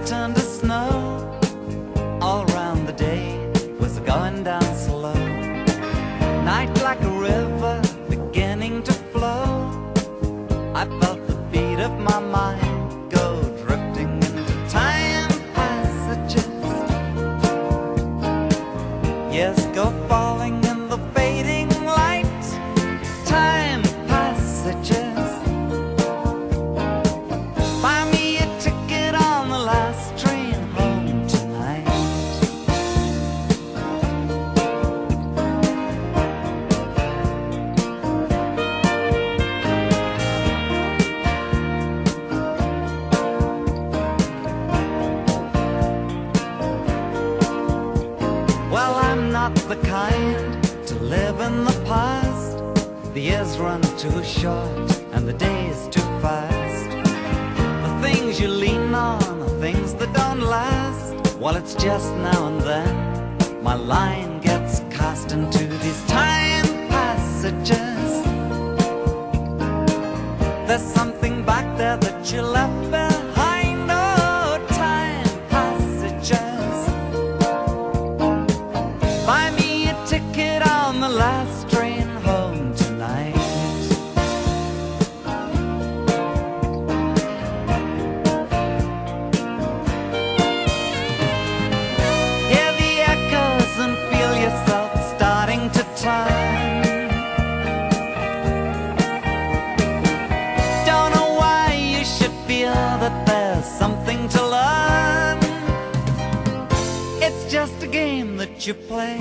turned to snow. All around the day was going down slow. Night like a river beginning to flow. I felt the beat of my mind go drifting into time passages. Yes, go falling in the fading light. Time passages. Buy me a ticket on the last train home tonight. Well, I'm not the kind to live in the past. The years run too short and the days too fast. The things you lean on are things that don't last. Well, it's just now and then my line gets cast into these time passages. There's something back there that you left behind. Oh, time passages. Buy me a ticket on the last train home tonight. Hear the echoes and feel yourself starting to turn. Don't know why you should feel that there's something to learn. It's just a game that you play.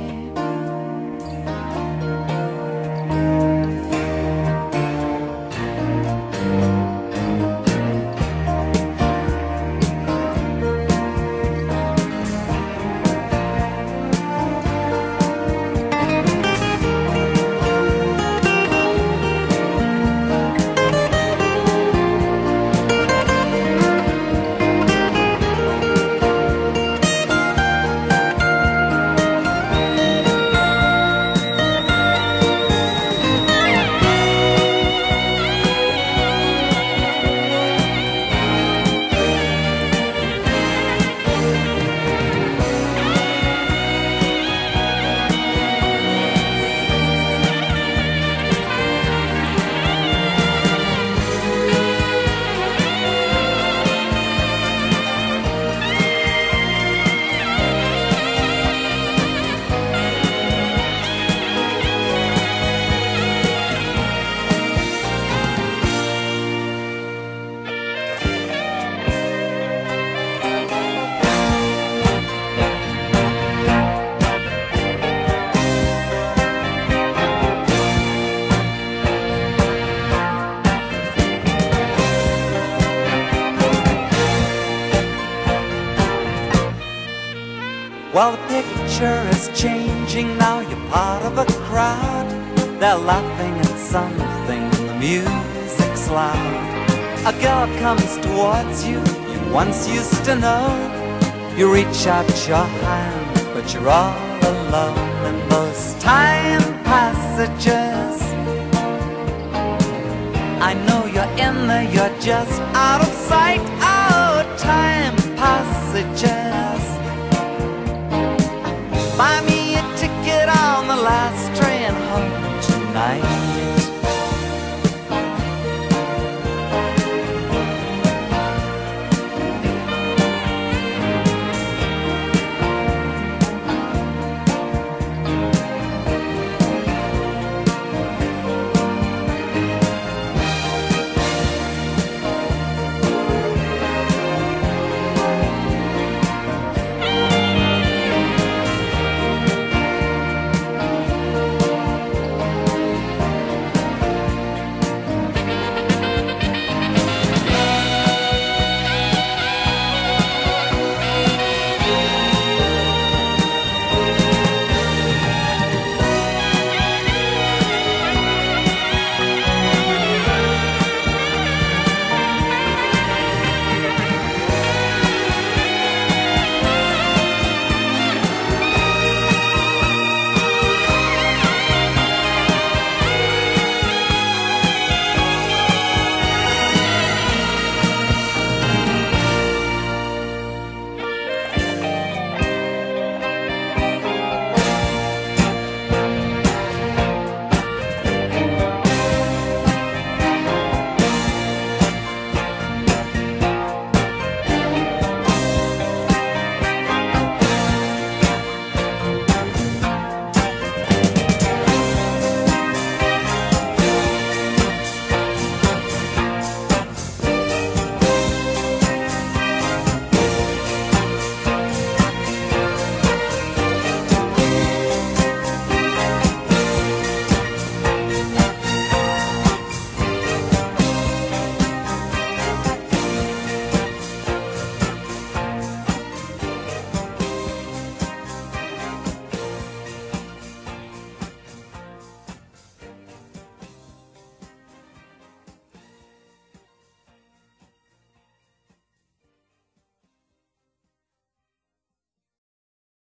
Well, the picture is changing now. You're part of a crowd. They're laughing at something, the music's loud. A girl comes towards you, you once used to know. You reach out your hand, but you're all alone in those time passages. I know you're in there, you're just